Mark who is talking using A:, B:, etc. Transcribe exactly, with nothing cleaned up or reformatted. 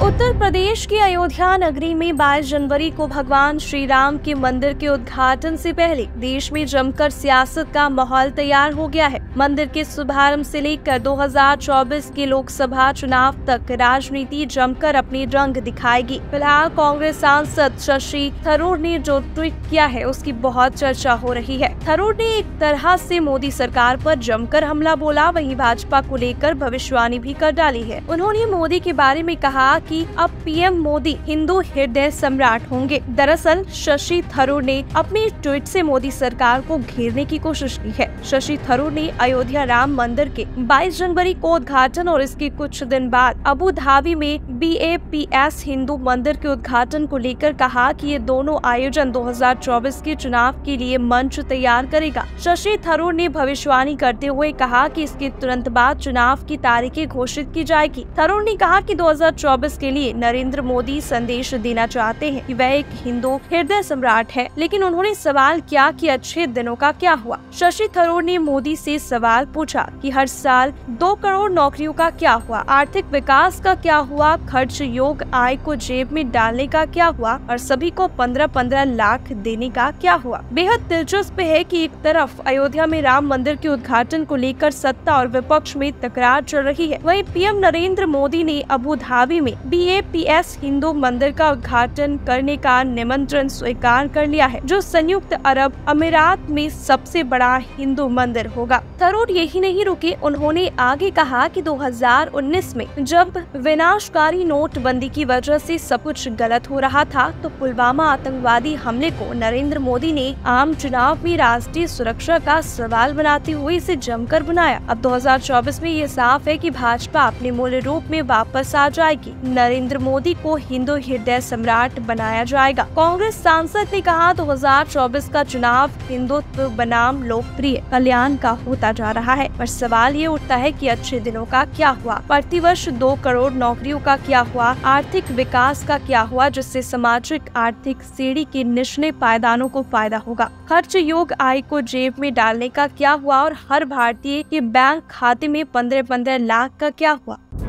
A: उत्तर प्रदेश की अयोध्या नगरी में बाईस जनवरी को भगवान श्री राम के मंदिर के उद्घाटन से पहले देश में जमकर सियासत का माहौल तैयार हो गया है। मंदिर के शुभारंभ से लेकर दो हज़ार चौबीस के लोकसभा चुनाव तक राजनीति जमकर अपनी रंग दिखाएगी। फिलहाल कांग्रेस सांसद शशि थरूर ने जो ट्वीट किया है उसकी बहुत चर्चा हो रही है। थरूर ने एक तरह से मोदी सरकार पर जमकर हमला बोला, वहीं भाजपा को लेकर भविष्यवाणी भी कर डाली है। उन्होंने मोदी के बारे में कहा कि अब पीएम मोदी हिंदू हृदय सम्राट होंगे। दरअसल शशि थरूर ने अपने ट्वीट से मोदी सरकार को घेरने की कोशिश की है। शशि थरूर ने अयोध्या राम मंदिर के बाईस जनवरी को उद्घाटन और इसके कुछ दिन बाद अबू धाबी में बी ए पी एस हिंदू मंदिर के उद्घाटन को लेकर कहा कि ये दोनों आयोजन दो हज़ार चौबीस के चुनाव के लिए मंच तैयार करेगा। शशि थरूर ने भविष्यवाणी करते हुए कहा कि इसके तुरंत बाद चुनाव की तारीखें घोषित की जाएगी। थरूर ने कहा कि दो हज़ार चौबीस के लिए नरेंद्र मोदी संदेश देना चाहते हैं कि वह एक हिंदू हृदय सम्राट है, लेकिन उन्होंने सवाल किया कि अच्छे दिनों का क्या हुआ। शशि थरूर ने मोदी से सवाल पूछा कि हर साल दो करोड़ नौकरियों का क्या हुआ, आर्थिक विकास का क्या हुआ, खर्च योग्य आय को जेब में डालने का क्या हुआ और सभी को पंद्रह पंद्रह लाख देने का क्या हुआ। बेहद दिलचस्प है कि एक तरफ अयोध्या में राम मंदिर के उद्घाटन को लेकर सत्ता और विपक्ष में तकरार चल रही है, वहीं पीएम नरेंद्र मोदी ने अबू धाबी में बी ए पी एस हिंदू मंदिर का उद्घाटन करने का निमंत्रण स्वीकार कर लिया है, जो संयुक्त अरब अमीरात में सबसे बड़ा हिंदू मंदिर होगा। थरूर यही नहीं रुके, उन्होंने आगे कहा कि दो हज़ार उन्नीस में जब विनाशकारी नोटबंदी की वजह से सब कुछ गलत हो रहा था, तो पुलवामा आतंकवादी हमले को नरेंद्र मोदी ने आम चुनाव में राष्ट्रीय सुरक्षा का सवाल बनाते हुए इसे जमकर बनाया। अब दो हज़ार चौबीस में ये साफ है कि भाजपा अपने मूल रूप में वापस आ जाएगी। नरेंद्र मोदी को हिंदू हृदय सम्राट बनाया जाएगा। कांग्रेस सांसद ने कहा दो हज़ार चौबीस का चुनाव हिंदुत्व बनाम लोकप्रिय कल्याण का होता जा रहा है, पर सवाल ये उठता है कि अच्छे दिनों का क्या हुआ, प्रतिवर्ष दो करोड़ नौकरियों का क्या हुआ, आर्थिक विकास का क्या हुआ जिससे सामाजिक आर्थिक सीढ़ी के निचले पायदानों को फायदा होगा, खर्च योग्य आय को जेब में डालने का क्या हुआ और हर भारतीय के बैंक खाते में पंद्रह पंद्रह लाख का क्या हुआ।